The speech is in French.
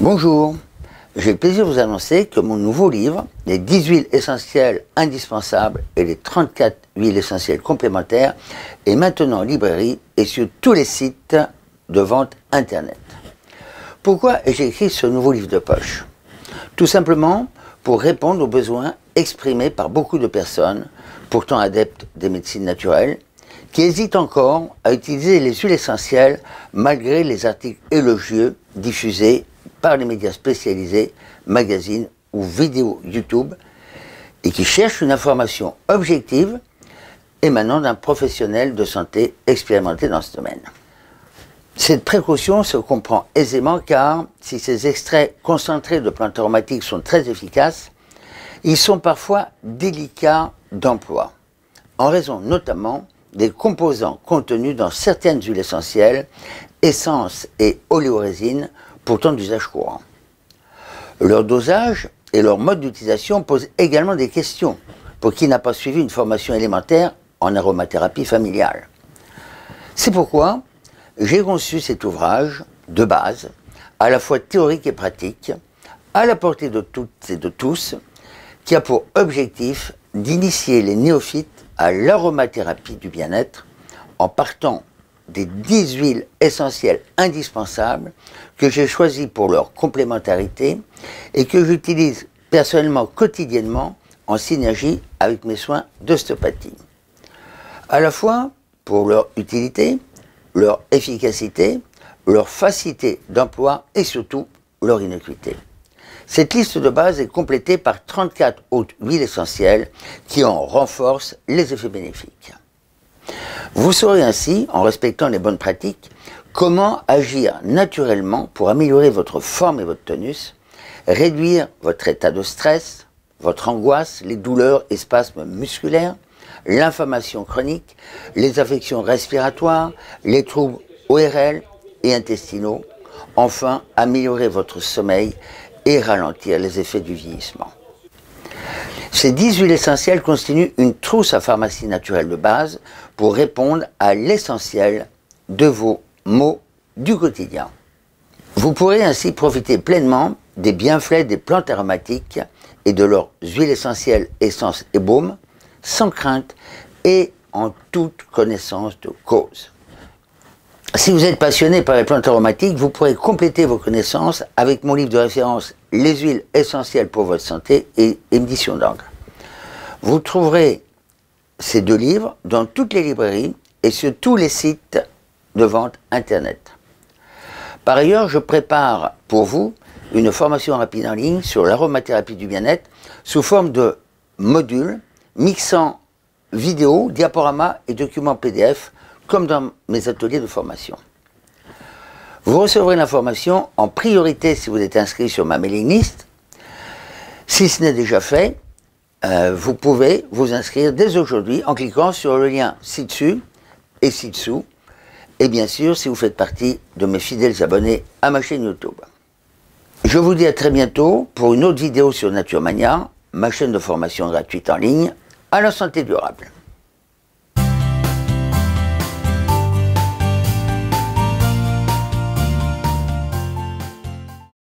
Bonjour, j'ai le plaisir de vous annoncer que mon nouveau livre, les 10 huiles essentielles indispensables et les 34 huiles essentielles complémentaires, est maintenant en librairie et sur tous les sites de vente internet. Pourquoi ai-je écrit ce nouveau livre de poche? Tout simplement pour répondre aux besoins exprimés par beaucoup de personnes, pourtant adeptes des médecines naturelles, qui hésitent encore à utiliser les huiles essentielles malgré les articles élogieux diffusés par les médias spécialisés, magazines ou vidéos YouTube, et qui cherchent une information objective émanant d'un professionnel de santé expérimenté dans ce domaine. Cette précaution se comprend aisément car si ces extraits concentrés de plantes aromatiques sont très efficaces, ils sont parfois délicats d'emploi, en raison notamment des composants contenus dans certaines huiles essentielles, essences et oléorésines, pourtant d'usage courant. Leur dosage et leur mode d'utilisation posent également des questions pour qui n'a pas suivi une formation élémentaire en aromathérapie familiale. C'est pourquoi j'ai conçu cet ouvrage de base, à la fois théorique et pratique, à la portée de toutes et de tous, qui a pour objectif d'initier les néophytes à l'aromathérapie du bien-être en partant des 10 huiles essentielles indispensables que j'ai choisies pour leur complémentarité et que j'utilise personnellement quotidiennement en synergie avec mes soins d'ostéopathie. À la fois pour leur utilité, leur efficacité, leur facilité d'emploi et surtout leur innocuité. Cette liste de base est complétée par 34 autres huiles essentielles qui en renforcent les effets bénéfiques. Vous saurez ainsi, en respectant les bonnes pratiques, comment agir naturellement pour améliorer votre forme et votre tonus, réduire votre état de stress, votre angoisse, les douleurs et spasmes musculaires, l'inflammation chronique, les affections respiratoires, les troubles ORL et intestinaux, enfin améliorer votre sommeil et ralentir les effets du vieillissement. Ces 10 huiles essentielles constituent une trousse à pharmacie naturelle de base pour répondre à l'essentiel de vos maux du quotidien. Vous pourrez ainsi profiter pleinement des bienfaits des plantes aromatiques et de leurs huiles essentielles, essences et baumes, sans crainte et en toute connaissance de cause. Si vous êtes passionné par les plantes aromatiques, vous pourrez compléter vos connaissances avec mon livre de référence « Les huiles essentielles pour votre santé » et édition d'Angres. Vous trouverez ces deux livres dans toutes les librairies et sur tous les sites de vente internet. Par ailleurs, je prépare pour vous une formation rapide en ligne sur l'aromathérapie du bien-être sous forme de modules mixant vidéos, diaporamas et documents PDF comme dans mes ateliers de formation. Vous recevrez l'information en priorité si vous êtes inscrit sur ma mailing list. Si ce n'est déjà fait, vous pouvez vous inscrire dès aujourd'hui en cliquant sur le lien ci-dessus et ci-dessous. Et bien sûr, si vous faites partie de mes fidèles abonnés à ma chaîne YouTube. Je vous dis à très bientôt pour une autre vidéo sur Naturemania, ma chaîne de formation gratuite en ligne à la santé durable.